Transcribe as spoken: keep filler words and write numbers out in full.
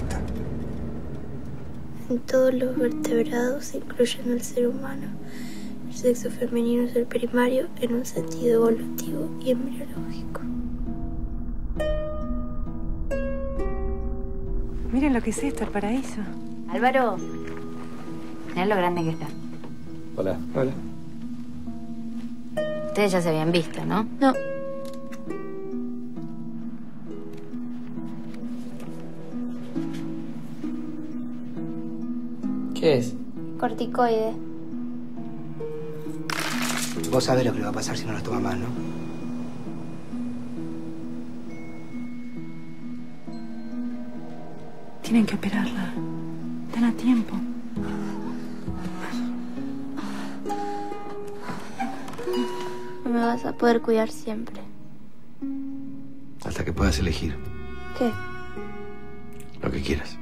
esta. En todos los vertebrados, incluyendo el ser humano, el sexo femenino es el primario en un sentido evolutivo y embriológico. Miren lo que es esto, el paraíso. Álvaro, mirá lo grande que está. Hola. Hola. Ustedes ya se habían visto, ¿no? No. ¿Qué es? Corticoide. Vos sabés lo que le va a pasar si no lo toma más, ¿no? Tienen que operarla. Están a tiempo. No me vas a poder cuidar siempre. Hasta que puedas elegir ¿Qué? lo que quieras.